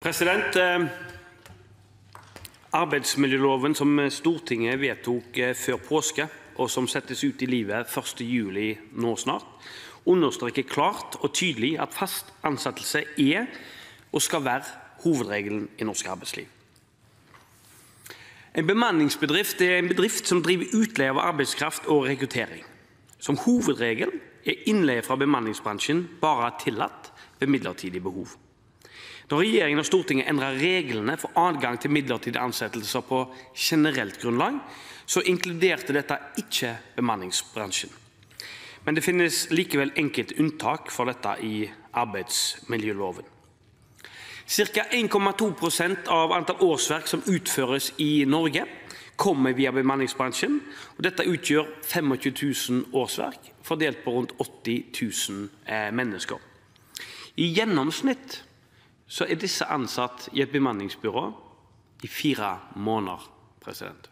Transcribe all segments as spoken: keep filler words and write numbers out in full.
President, arbeidsmiljøloven som Stortinget vedtok før påske, og som settes ut i livet første juli nå snart, understreker klart og tydelig at fast ansettelse er og skal være hovedregelen i norsk arbeidsliv. En bemanningsbedrift er en bedrift som driver utleie av arbeidskraft og rekruttering. Som hovedregel er innleie fra bemanningsbransjen bare tillatt ved midlertidig behov. Da regjeringen og Stortinget endret reglene for adgang til midlertidige ansettelser på generelt grunnlag, så inkluderte dette ikke bemanningsbransjen. Men det finnes likevel enkelte unntak for dette i arbeidsmiljøloven. Cirka en komma to prosent av antall årsverk som utføres i Norge kommer via bemanningsbransjen, og dette utgjør tjuefem tusen årsverk, fordelt på rundt åtti tusen mennesker. I gjennomsnitt så er disse ansatt i et bemanningsbyrå i fire måneder. President.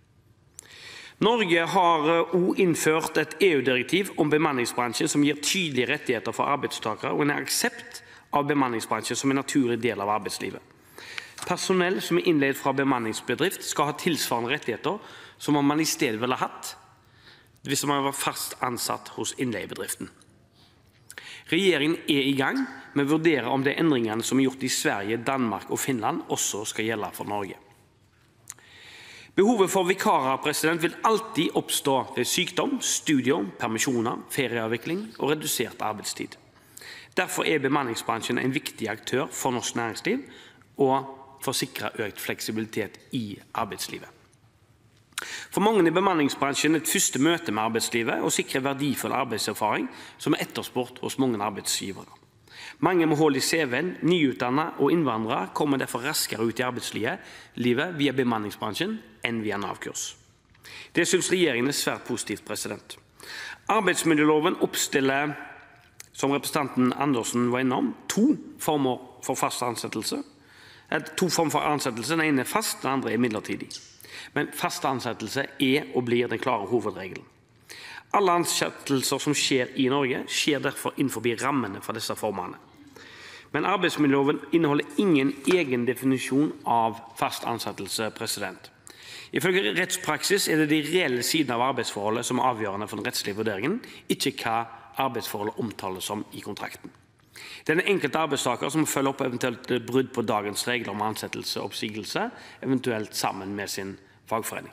Norge har også innført et E U-direktiv om bemanningsbransjen som gir tydelige rettigheter for arbeidstakere og en aksept av bemanningsbransjen som en naturlig del av arbeidslivet. Personell som er innleid fra bemanningsbedrift skal ha tilsvarende rettigheter som om man i stedet ville hatt hvis man var fast ansatt hos innleiebedriften. Regjeringen er i gang med å vurdere om de endringene som er gjort i Sverige, Danmark og Finland også skal gjelde for Norge. Behovet for vikarer president, vil alltid oppstå ved sykdom, studier, permisjoner, ferieavvikling og redusert arbeidstid. Derfor er bemanningsbransjen en viktig aktør for norsk næringsliv og for å sikre økt fleksibilitet i arbeidslivet. For mange i bemanningsbransjen er et første møte med arbeidslivet og sikrer verdifull arbeidserfaring som er etterspurt hos mange arbeidsgivere. Mange med hull i C V-en, nyutdannede og innvandrere kommer derfor raskere ut i arbeidslivet via bemanningsbransjen enn via Nav-kurs. Det synes regjeringen er svært positivt. President. Arbeidsmiljøloven oppstiller, som representanten Andersen var innom, to former for fast ansettelse. To former for ansettelse, den ene er fast, den andre er midlertidig. Men fast ansettelse er og blir den klare hovedregelen. Alle ansettelser som skjer i Norge skjer derfor innenfor rammene for disse formene. Men arbeidsmiljøloven inneholder ingen egen definisjon av fast ansettelse. President. Ifølge rettspraksis er det de reelle sidene av arbeidsforholdet som er avgjørende for den rettslige vurderingen, ikke hva arbeidsforholdet omtales som i kontrakten. Det er den enkelte arbeidstaker som følger opp eventuelt brudd på dagens regler om ansettelse og oppsigelse, eventuelt sammen med sin fagforening.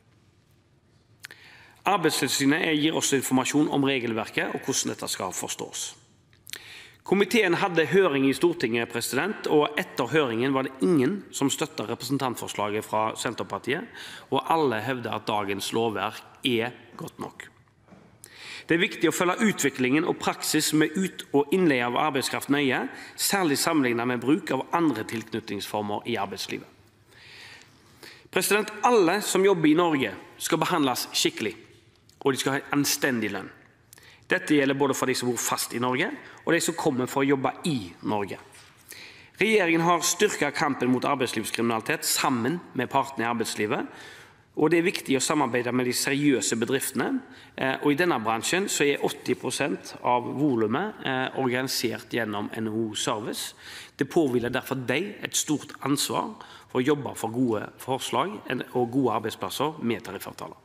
Arbeidstilsynet gir også informasjon om regelverket og hvordan dette skal forstås. Komiteen hadde høring i Stortinget, president, og etter høringen var det ingen som støttet representantforslaget fra Senterpartiet, og alle hevder at dagens lovverk er godt nok. Det er viktig å følge utviklingen og praksis med ut- og innleie av arbeidskraft nøye, særlig sammenlignet med bruk av andre tilknytningsformer i arbeidslivet. President, alle som jobber i Norge skal behandles skikkelig, og de skal ha anstendig lønn. Dette gjelder både for de som bor fast i Norge, og de som kommer for å jobbe i Norge. Regjeringen har styrket kampen mot arbeidslivskriminalitet sammen med partene i arbeidslivet, og det er viktig å samarbeide med de seriøse bedriftene, og i denne bransjen så er åtti prosent av volumet organisert gjennom N H O Service. Det påhviler derfor deg et stort ansvar for å jobbe for gode forslag og gode arbeidsplasser med tariffavtaler.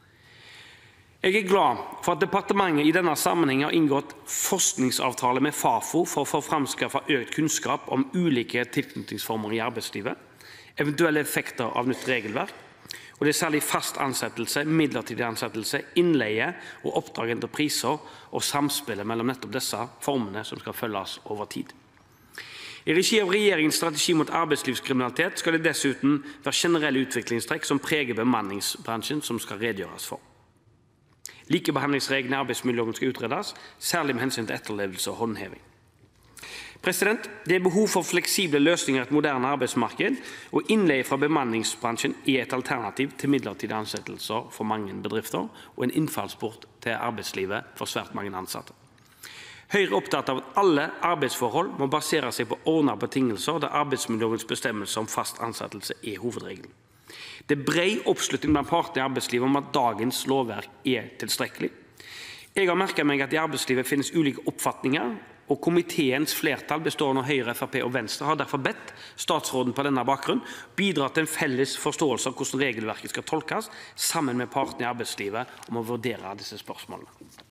Jeg er glad for at departementet i denne sammenheng har inngått forskningsavtale med Fafo for å få framskaffet økt kunnskap om ulike tilknytningsformer i arbeidslivet, eventuelle effekter av nytt regelverk, og det er særlig fast ansettelse, midlertidig ansettelse, innleie og oppdragentrepriser og samspillet mellom nettopp disse formene som skal følges over tid. I regi av regjeringens strategi mot arbeidslivskriminalitet skal det dessuten være generelle utviklingstrekk som preger bemanningsbransjen som skal redegjøres for. Likebehandlingsreglene i arbeidsmiljøloven skal utredes, særlig med hensyn til etterlevelse og håndheving. President, det er behov for fleksible løsninger i et moderne arbeidsmarked, og innleie fra bemanningsbransjen er et alternativ til midlertidige ansettelser for mange bedrifter, og en innfallsport til arbeidslivet for svært mange ansatte. Høyre er opptatt av at alle arbeidsforhold må basere seg på ordnede betingelser, der arbeidsmiljølovens bestemmelse om fast ansettelse er hovedregelen. Det er bred oppslutning blant partene i arbeidslivet om at dagens lovverk er tilstrekkelig. Jeg har merket meg at i arbeidslivet finnes ulike oppfatninger og komiteens flertall bestående av Høyre, Frp og Venstre har derfor bedt statsråden på denne bakgrunn bidra til en felles forståelse av hvordan regelverket skal tolkes sammen med partene i arbeidslivet om å vurdere disse spørsmålene.